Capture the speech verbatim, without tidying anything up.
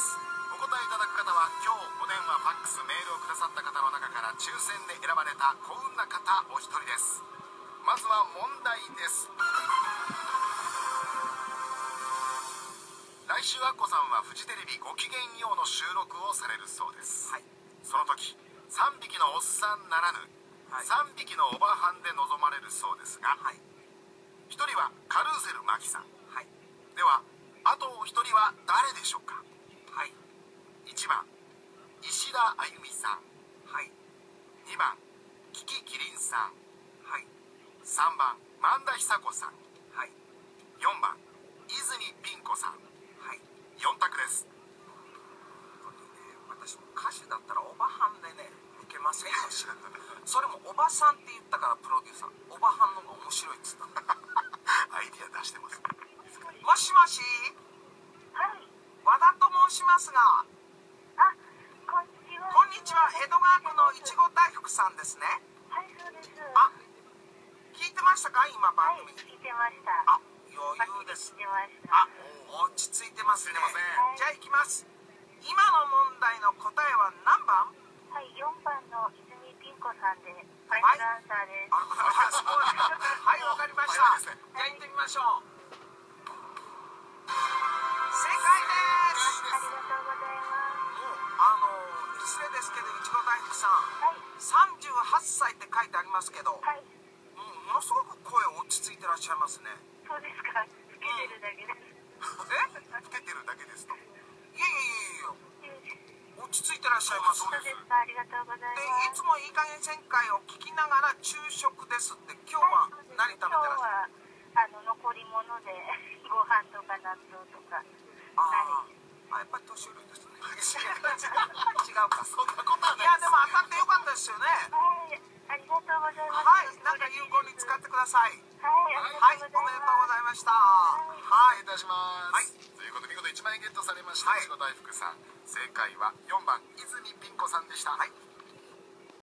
。お答えいただく方は今日お電話ファックスメールをくださった方の中から抽選で選ばれた幸運な方お一人です。まずは問題です。来週アッコさんはフジテレビごきげんようの収録をされるそうです、はい、その時さんびきのおっさんならぬ、はい、さんびきのおばはんで臨まれるそうですが、はい、ひとりはカルーセル麻紀さん、はい、ではあとひとりは誰でしょうか。はい、いちばん石田あゆみさん、はい、にばんキキキリンさん、はい、さんばん萬田久子さん、はい、よんばん泉ピン子さん、はい、よん択です。本当にね、私も歌手だったらおばはんでねいけませんよそれもおばさんって言ったからプロデューサーおばはんの方が面白いっつったアイディア出してます。もしもし、 はい、 和田と申しますが。 あ、こんにちは。 こんにちは、江戸川区のいちご大福さんですね。 はい、そうです。 あ、聞いてましたか今番組。 はい、聞いてました。 あ、余裕です。 聞いてました。 あ、落ち着いてますね。じゃあ行きます。今の問題の答えは何番？ はい、よんばんの泉ピン子さんでファイナルアンサーです。 あ、すごい。はい、わかりました。じゃあ行ってみましょう。正解です。 ありがとうございます。 もうあの失礼ですけどいちご大福さん、はい、さんじゅうはっさいって書いてありますけど、はい、もうものすごく声落ち着いてらっしゃいますね。 そうですか。老けてるだけです。 え？老けてるだけですと。いやいやいやいや。落ち着いてらっしゃいます。 そうですか。ありがとうございます。 で、いつもいい加減旋回を聞きながら昼食ですって。今日は何食べてらっしゃる？ 今日はあの残り物でご飯とか納豆とか。 あ、はい、あ、やっぱり年寄りですね。違うか。そんなことはない。いやでも当たってよかったですよね。 はい、ありがとうございます。 はい、なんか有効に使ってください。はい、はい、おめでとうございました。はい、いたします。はい、ということで見事いちまんえんゲットされましたいちご大福さん。正解はよんばん泉ピン子さんでした。はい。